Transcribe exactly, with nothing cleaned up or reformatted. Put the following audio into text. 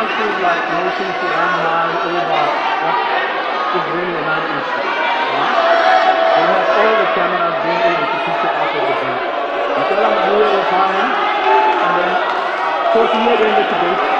want to like notice the animal over what is really not an issue. Yeah? We have all the cameras being able to picture out of the boat. You tell them who is fine, and then forty years in the debate.